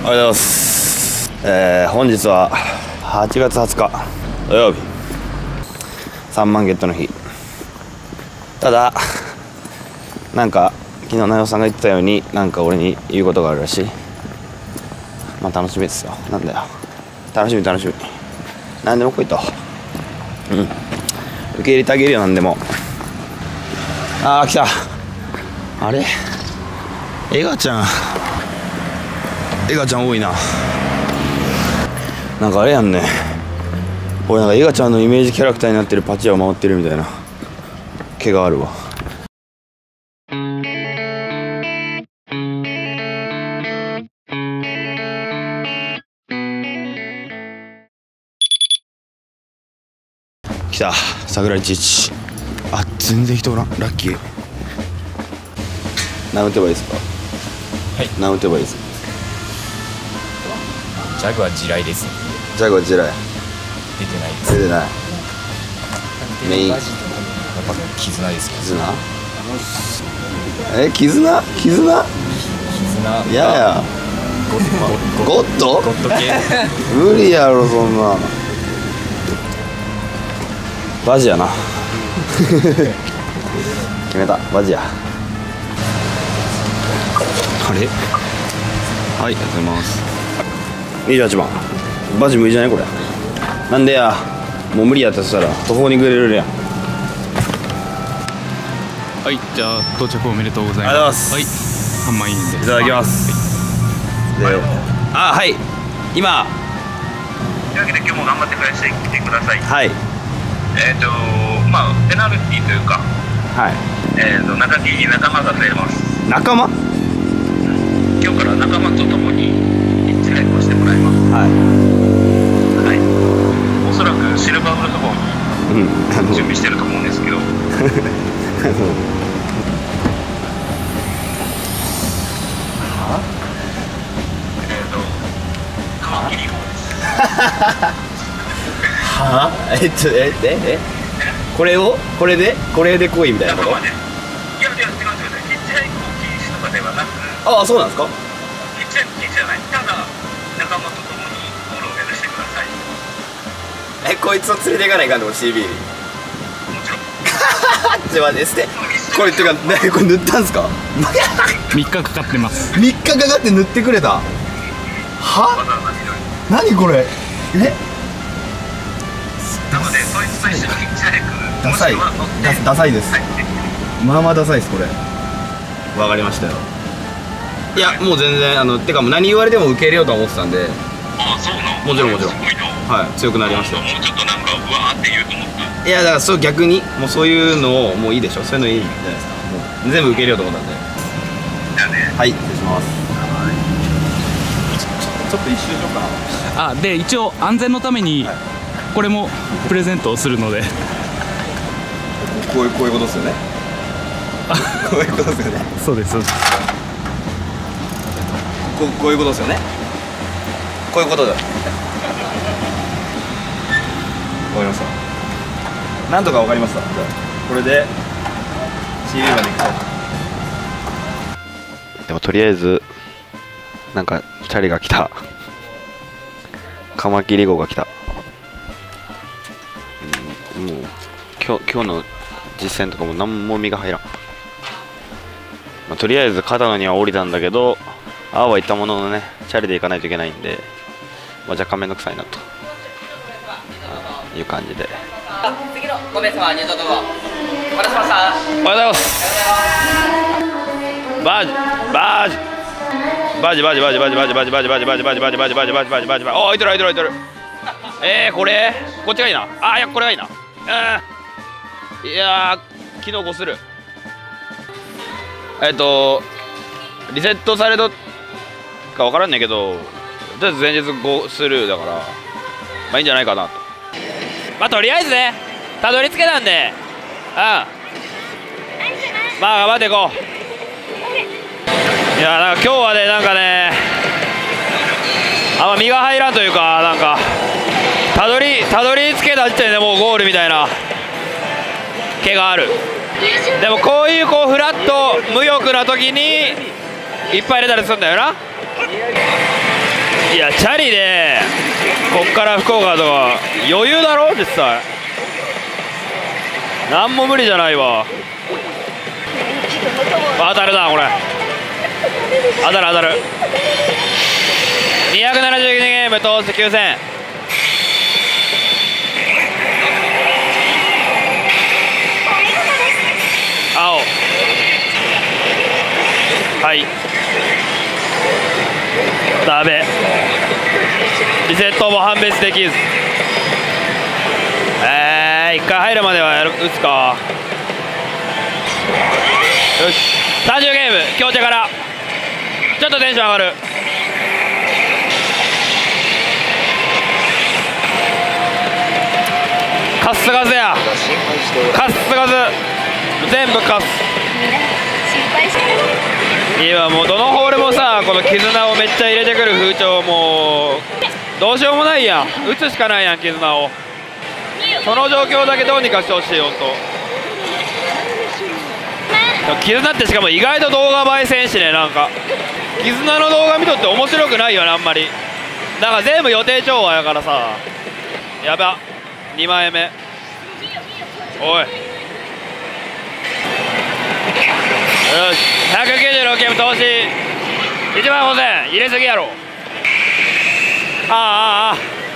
ございます。本日は8月20日土曜日、3万ゲットの日。ただなんか昨日ナヨさんが言ってたように、なんか俺に言うことがあるらしい。まあ楽しみですよ。なんだよ、楽しみ。何でも来いと。受け入れてあげるよ、何でも。あー来た。あれエガちゃん多いな。なんかあれやんね、俺なんかエガちゃんのイメージキャラクターになってるパチ屋を回ってるみたいな毛があるわ。来た、桜井11。あ、全然人おらん。ラッキー。何打てばいいですか？ はい、 何打てばいいですか？ ジャグは地雷です。 ジャグは地雷出てないです。 出てない。メインやっぱ絆ですか？ 絆いやいや、ゴッド系無理やろそんな。バジやな決めた、バジや。あれ、はい、ありがとうございます。28番バジ無理じゃないこれ。なんでや、もう無理やったとしたら途方に暮れるやん。 はい、じゃあ到着おめでとうございます。 ありがとうございます。 はい、3万円でいただきます。はい、で、あ、はい、今というわけで今日も頑張って暮らしてきてください。 はい、 まあペナルティというか、 はい、 中木に仲間が増えます。 仲間？ 今日から仲間と共に一連をしてもらいます。 はい、 おそらくシルバーウルフ号に準備してると思うんですけどカマキリ号ですはぁ？これで来いみたいなこと？ いや違う、ヒッチハイクを禁止とかではなく。 ああ、そうなんですか？ ヒッチハイク禁止じゃない。ただ仲間と共にゴールを目指してください。 こいつを連れていかないかんの CB に。もちろんちょ待って、これってか、これ塗ったんすか 3日かかってます。 3日かかって塗ってくれた。は？何これ。 なのでそいつと一緒にヒッチハイクダサい、ダサいです。まあまあダサいです、これ。わかりましたよ。いや、もう全然てかもう何言われても受け入れようとは思ってたんで。 ああ、そうなの？ もちろんはい、強くなりましたよ。 もうちょっとなんかうわーって言うと思った。 いや、だからそう、逆にもうそういうのをもういいでしょ、そういうのいいじゃないですか。もう全部受け入れようと思ったんで。 じゃあね。 はい、失礼します。ちょっと一周しようかな。 あ、で一応安全のためにこれもプレゼントをするので、 こういうことですよね。こういうことですよね。 そうですそうです。 こういうことですよね。こういうことだ。わかりました。なんとかわかりました。じゃあこれで CD まで行くと。でもとりあえずなんかチャリが来た。カマキリ号が来た。もう今日の実践とかも何も身が入らん。まあ、とりあえず片野には降りたんだけど、ああは言ったもののね、チャリで行かないといけないんで、まあ、若干めんどくさいなという感じで。 次の5名様入場どうぞ。お待たせしました。 おはようございます。バジ。お、開いてる。こっちがいいな。いや、これがいいな。いやー、昨日こする。リセットされとか分からんねんけど、とりあえず前日5スルーだから、まあいいんじゃないかなと。まあとりあえずね、たどり着けたんで、まあ頑張っていこう。いや、なんか今日はね、なんかね、あんま身が入らんというか、なんかたどり着けた時点でもうゴールみたいな気がある。でもこういうフラット無欲な時にいっぱい入れたりするんだよな。 いやチャリでこっから福岡とか余裕だろ実際。なんも無理じゃないわ。当たるなこれ。当たる当たる。272ゲーム通して9000。青。はい。ダメ。リセットも判別できず。1回入るまでは打つか。よし。30ゲーム強手からちょっとテンション上がる。カスガスや。カスガス全部カス。今もうどのホールもさこの絆をめっちゃ入れてくる風潮もうどうしようもないやん。打つしかないやん絆を。その状況だけどうにかしてほしい。ほんと絆ってしかも意外と動画映えせんしね。なんか絆の動画見とって面白くないよねあんまり。なんか全部予定調和やからさ。やば2枚目。おいよし196ゲーム投資1万5000入れすぎやろ。あ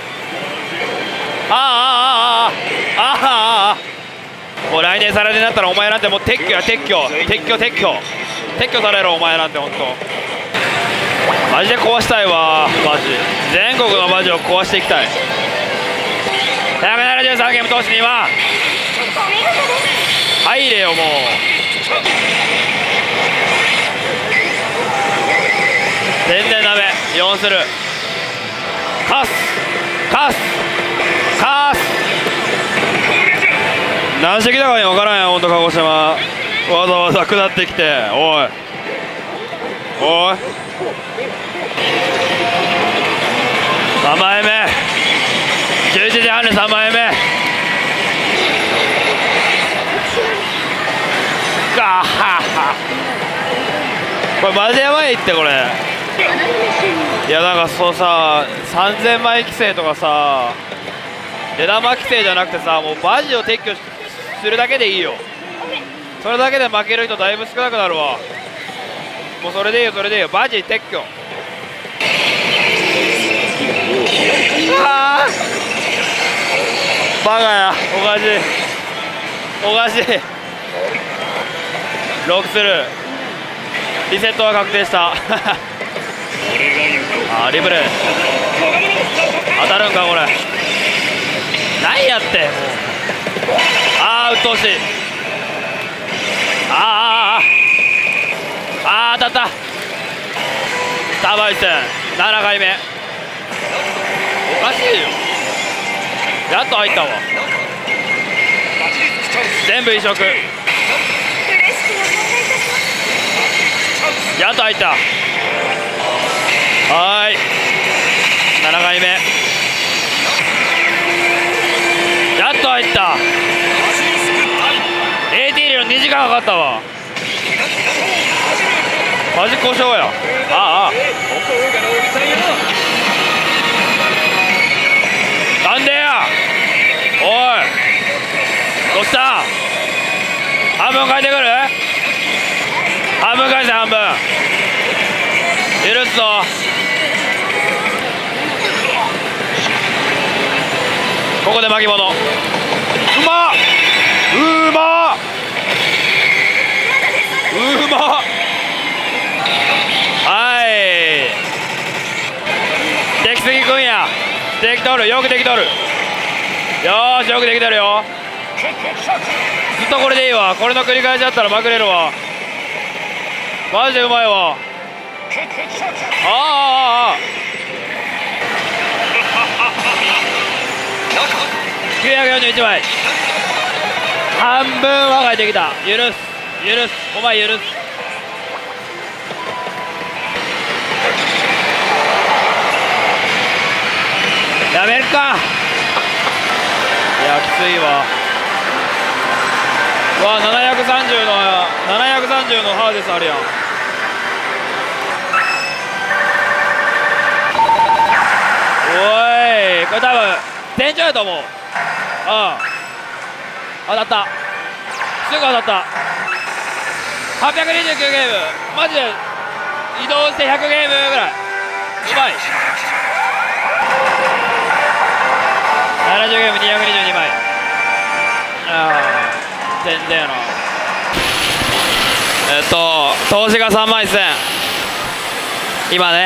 あもう来年再来年になったらお前なんてもう撤去や撤去されろお前なんて。ほんとマジで壊したいわ。マジ全国のマジを壊していきたい。173ゲーム投資2万入れよもう。全然ダメ。4する。カス何してきたかに分からんやんほんと鹿児島。わざわざ下ってきておい3枚目11時半で3枚目ガッハッハ。これマジやばいってこれ。いやなんかそうさ3000枚規制とかさ出玉規制じゃなくてさもうバジを撤去するだけでいいよ。それだけで負ける人だいぶ少なくなるわ。もうそれでいいよそれでいいよ。バジ撤去。あバカやおかしい6する。リセットは確定したリブレ当たるんかこれ。何やってうっとうしい。当たった。ターバイセン7回目。おかしいよ。やっと入ったわ。全部移植。やっと入った。はい7回目。やっと入った。 AT 入れるの2時間かかったわ。マジ故障や。なんでやおい。どうした。半分変えてくる。半分返せ半分。許すぞ。ここで巻き物。うまっはいできすぎくんや。できとる。よくできとる。よーしよくできてるよ。ずっとこれでいいわ。これの繰り返しだったらまくれるわ。マジでうまいわ。941枚半分は返ってきた。許すお前許す。やめるか。いやきついわ。730のハーデスあるやん。 これ多分天井やと思う。当たった。すぐ当たった。829ゲーム、マジで移動して100ゲームぐらい。うまい。70ゲーム222枚。全然やな。投資が3万1000。今ね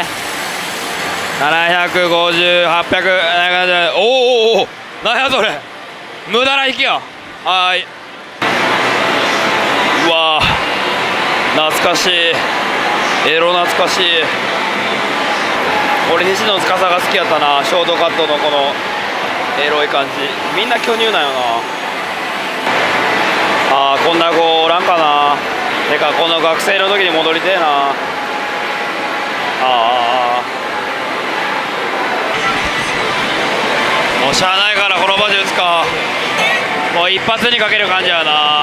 750、800、おお、なんやそれ、無駄な引きや。はい、うわー、懐かしい、エロ懐かしい。俺西野司が好きやったな、ショートカットのこのエロい感じ。みんな巨乳なんよな。こんな子おらんかな。てかこの学生の時に戻りてえな。もうしゃあないからこの場所打つか。もう一発にかける感じやな。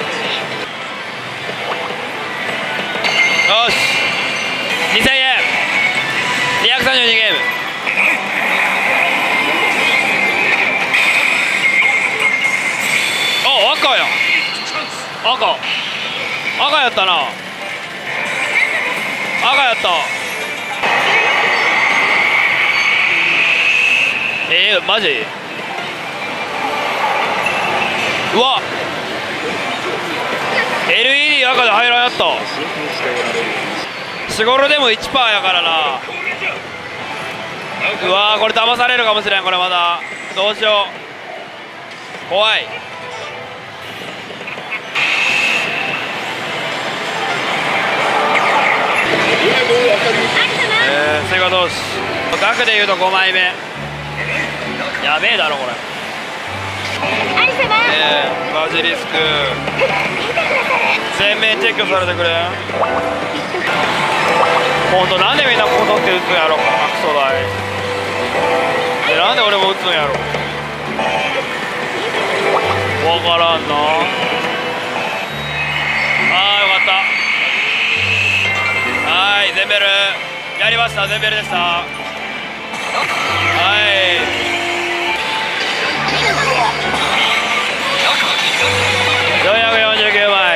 よし、2000円、232ゲーム。お、赤やん。赤やったな。赤やった。マジ。うわ、 LED 赤で入らんやった。日頃でも 1% やからな。うわー、これ騙されるかもしれん。これまだどうしよう、怖い。追加投資額でいうと5枚目。やべえだろこれ。バジリスク全面撤去されてくれ。ほんとなんでみんなここ取って打つんやろ、このクソ台。なんで俺も打つんやろ、わからんな。よかった。はい、ゼンベルやりました。ゼンベルでした。はい、449枚。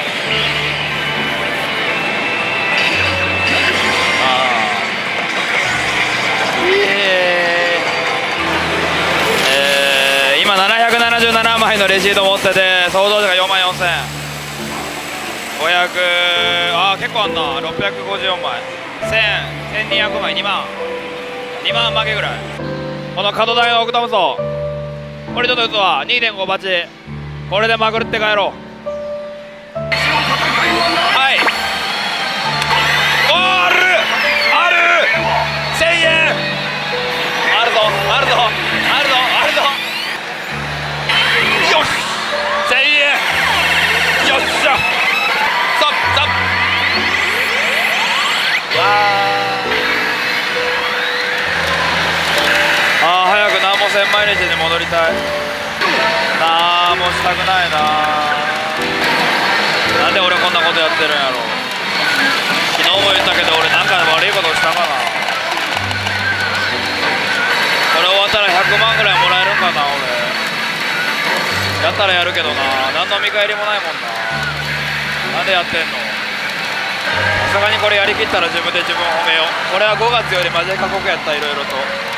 今777枚のレシート持ってて、総動者が4万4000。500、結構あんな。654枚、1000、1200枚、2万負けぐらい。この角台の奥トムソン、これちょっと打つわ。 2.5 バチ、これでまぐるって帰ろう。はい、ある1000円あるぞ。よし、1000円、よっしゃ。ストップ。早く何も1000毎日に戻りたい。なんもしたくないな。なんで俺こんなことやってるんやろ。昨日も言ったけど俺なんか悪いことしたかな。これ終わったら100万ぐらいもらえるんかな。俺やったらやるけどな、何の見返りもないもんな。なんでやってんの。さすがにこれやりきったら自分で自分を褒めよう。これは5月よりマジで過酷やった。いろいろと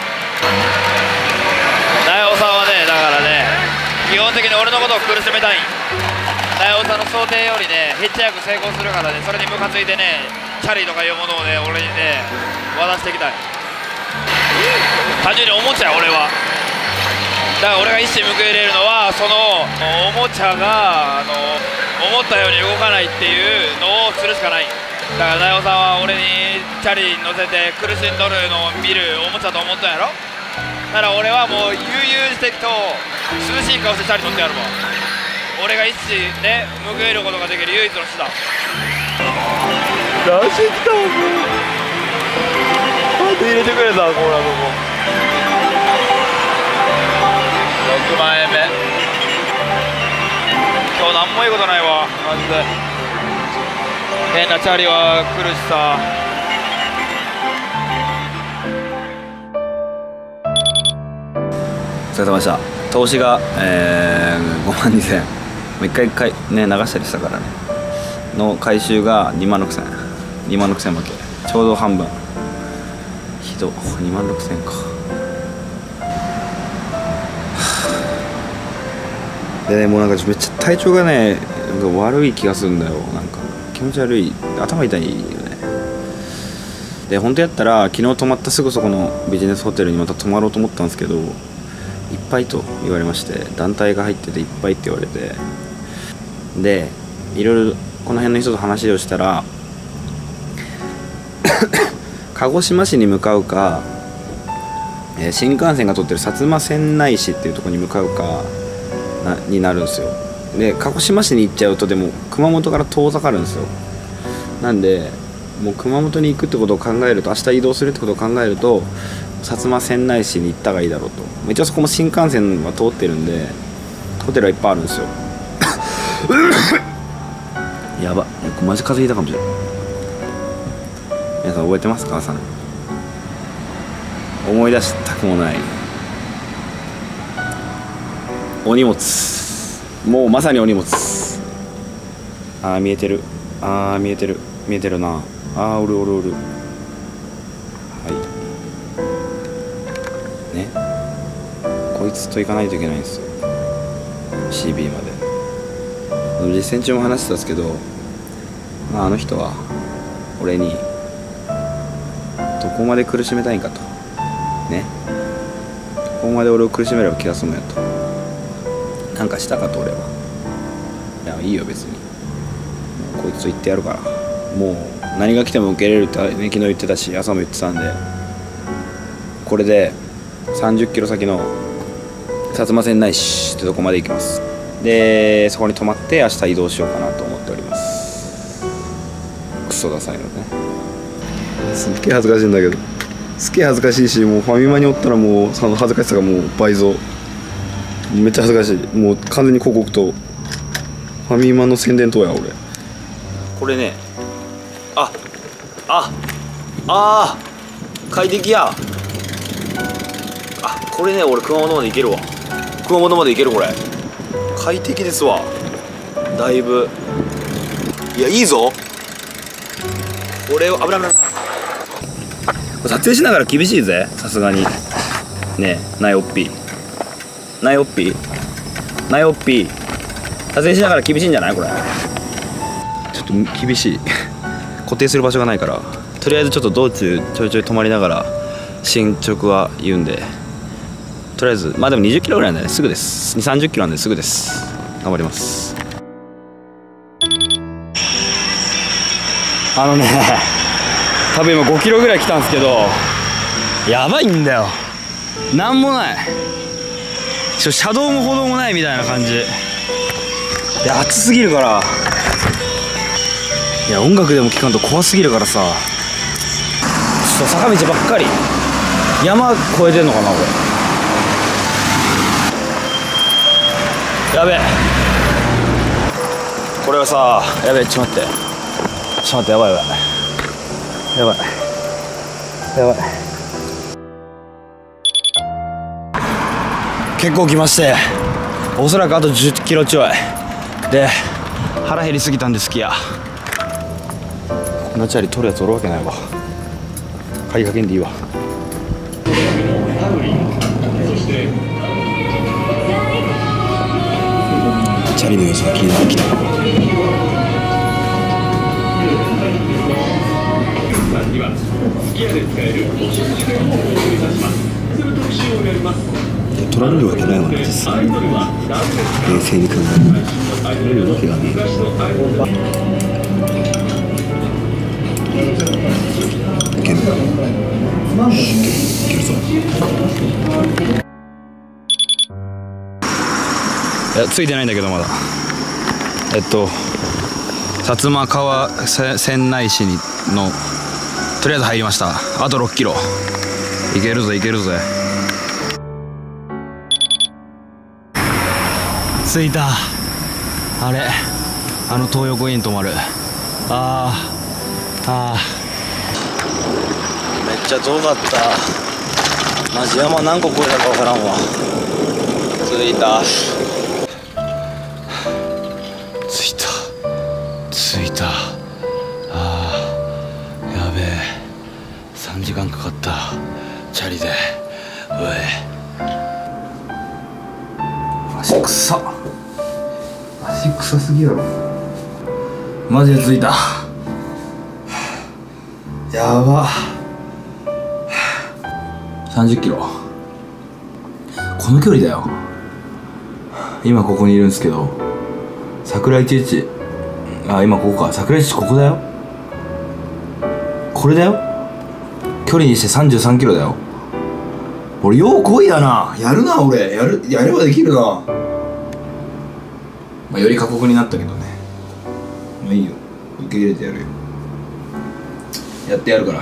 大尾さんはね、だからね、基本的に俺のことを苦しめたい。大尾さんの想定よりね、ヒッチハイク成功するからね、それにムカついてね、チャリとかいうものをね、俺にね渡していきたい。単純におもちゃ、俺は。だから俺が一矢報いれるのは、そのおもちゃが思ったように動かないっていうのをするしかない。だから大尾さんは俺にチャリに乗せて苦しんどるのを見るおもちゃと思ったんやろ。だから俺はもう悠々自適と涼しい顔してチャリ乗ってやるわ。俺が一矢ね報いることができる唯一の手段。出してきたもん。待って入れてくれた。これはここ6万円目。今日何もいいことないわマジで。変なチャリは来るしさ。 お疲れ様でした。投資が、5万2000、もう一回ね流したりしたからねの回収が2万6000、2万6000負け、ちょうど半分。ひど、2万6000か。でね、もうなんかめっちゃ体調がねなんか悪い気がするんだよ。なんか気持ち悪い、頭痛いよね。で本当やったら昨日泊まったすぐそこのビジネスホテルにまた泊まろうと思ったんですけど、いっぱいと言われまして、団体が入ってていっぱいって言われて、でいろいろこの辺の人と話をしたら鹿児島市に向かうか、新幹線が通ってる薩摩川内市っていうところに向かうかになるんですよ。で鹿児島市に行っちゃうとでも熊本から遠ざかるんですよ。なんでもう熊本に行くってことを考えると、明日移動するってことを考えると薩摩川内市に行った方がいいだろうと。一応そこも新幹線は通ってるんでホテルはいっぱいあるんですよやば、マジ風邪ひいたかもしれない。皆さん覚えてますか？さん思い出したくもないお荷物、もうまさにお荷物。あー見えてる、あー見えてる、見えてるな。あーおるおるおる。はいね、こいつと行かないといけないんですよ CB まで。実践中も話してたんですけど、まあ、あの人は俺にどこまで苦しめたいんかとね、どこまで俺を苦しめれば気が済むよと、なんかしたかと俺は。いやいいよ別に、こいつと言ってやるから、もう何が来ても受け入れるって、ね、昨日言ってたし朝も言ってたんで、これで30キロ先の薩摩川内市ってとこまで行きます。でそこに泊まって明日移動しようかなと思っております。クソダサいのね、すっげえ恥ずかしいんだけど、すっげえ恥ずかしいし、もうファミマにおったらもうその恥ずかしさがもう倍増、めっちゃ恥ずかしい。もう完全に広告とファミマの宣伝塔や俺。これね、快適や。これね、俺熊本まで行けるわ。熊本まで行ける、これ快適ですわ、だいぶ。いやいいぞこれ。危ない危ない、撮影しながら厳しいぜさすがにね。えナイオッピー、ナイオッピー、ナイオッピー、撮影しながら厳しいんじゃないこれ。ちょっと厳しい固定する場所がないから、とりあえずちょっと道中ちょいちょい止まりながら進捗は言うんで、とりあえずまあでも20キロぐらいなんで、ね、すぐです。2、30キロなんですぐです。頑張ります。多分今5キロぐらい来たんですけど、やばいんだよ、なんもない。車道も歩道もないみたいな感じで、暑すぎるから、いや音楽でも聴かんと怖すぎるからさ、ちょっと坂道ばっかり。山越えてんのかなこれ。やべえ、これはさ、やべえ、ちょっと待って、やばいやばいやばいやばい。結構来まして、おそらくあと10キロちょいで腹減りすぎたんで好きや。こんなチャリ取るやつおるわけないわ。買いかけんでいいわ。チャリの様子が気になってきた。取られるわけないわね、実際。冷静に考える。取れるわけがねえ。いけるぞ。いや、ついてないんだけどまだ。薩摩川川内市のとりあえず入りました。あと6キロ。いけるぜいけるぜ。着いた。あれ、東横イン止まる。めっちゃ遠かった。マジ山何個越えたか分からんわ。 着いたやべえ3時間かかったチャリで。おい足臭すぎやろ。マジで着いた。やば30キロ。この距離だよ。今ここにいるんですけど、桜市市、今ここか。桜市市ここだよ。これだよ。距離にして33キロだよ。俺よう来いやな。やるな俺。やればできるな。より過酷になったけどね。いいよ、受け入れてやるよ。やってやるから。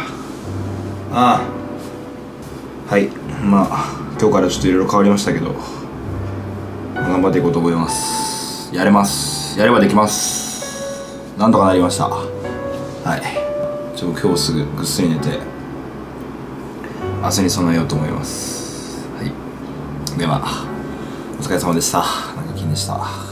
はい、今日からちょっといろいろ変わりましたけど、頑張っていこうと思います。やれます。やればできます。なんとかなりました。はい、今日すぐぐっすり寝て明日に備えようと思います。はい、ではお疲れ様でした。なんか金でした。